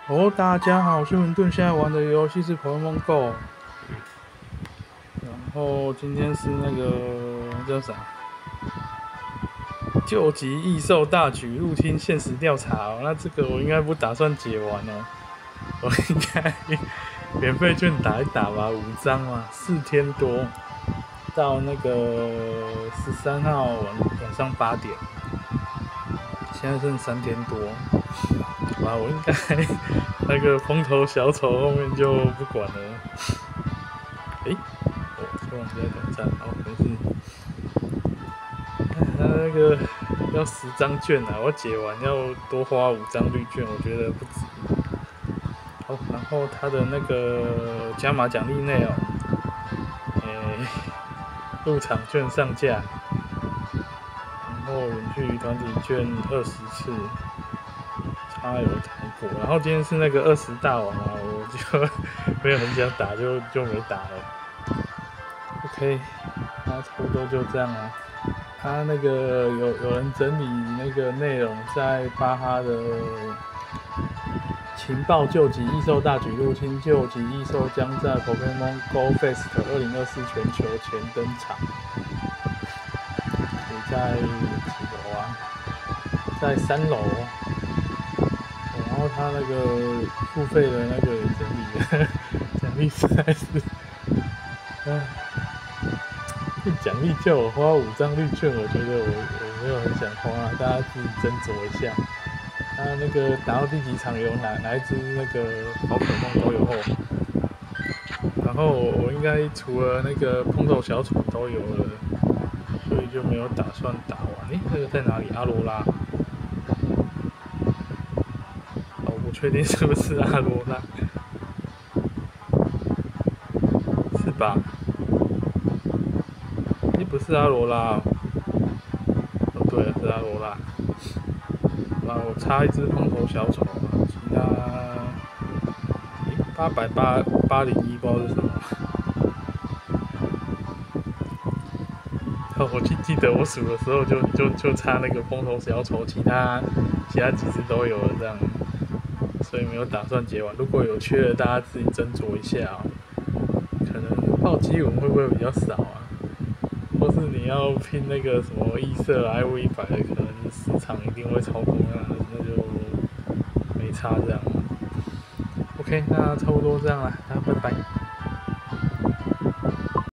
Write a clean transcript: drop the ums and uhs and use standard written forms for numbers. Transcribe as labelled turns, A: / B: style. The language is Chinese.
A: 哦，大家好，我是文顿，现在玩的游戏是 Pokemon Go。然后今天是那个叫啥？救急异兽大举入侵现实调查哦。那这个我应该不打算解完哦，我应该免费券打一打吧，5张嘛，4天多，到那个13号晚上8点，现在剩3天多。啊，我应该那个风头小丑后面就不管了。突然间短暂，好，没事。他那个要10张券啊，我解完要多花5张绿券，我觉得不值。好，然后他的那个加码奖励内容，入场券上架，然后远距离团体券20次，插油台果。然后今天是那个20大王啊，我就没有很想打，就没打了。OK， 那差不多就这样啊。他那个有人整理那个内容，在巴哈的情报救急异兽大举入侵，救急异兽将在 Pokemon Go Fest 2024全球前登场。你在几楼啊？在3楼。然后他那个付费的那个也整理了，奖励实在是，奖励叫我花5张绿券，我觉得我没有很想花，大家自己斟酌一下。他那个打到第几场有哪一只那个宝可梦都有后，然后我应该除了那个碰头小丑都有了，所以就没有打算打完。那个在哪里？阿罗拉？我不确定是不是阿罗拉，是吧？不是阿罗拉哦，对了，是阿罗拉。那我插一只碰头小丑嘛，其他800、801不知道是什么。我记得我数的时候就差那个碰头小丑，其他几只都有了这样，所以没有打算结完。如果有缺的，大家自己斟酌一下哦。可能暴击文会不会比较少啊？或是你要拼那个什么异色 IV100的，可能10场一定会超过那就没差这样。OK， 那差不多这样啦，那拜拜。